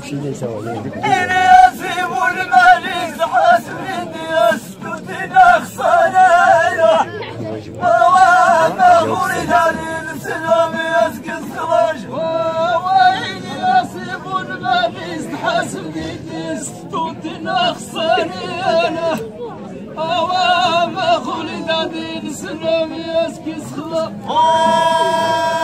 مشينا سوا. إني أسيب الملك حسبي يسكتنا خسارة وما أريد أن السلام يسكت خلاص وإني أسيب الملك حسبي يسكتنا خسارة وما أريد أن السلام يسكت خلاص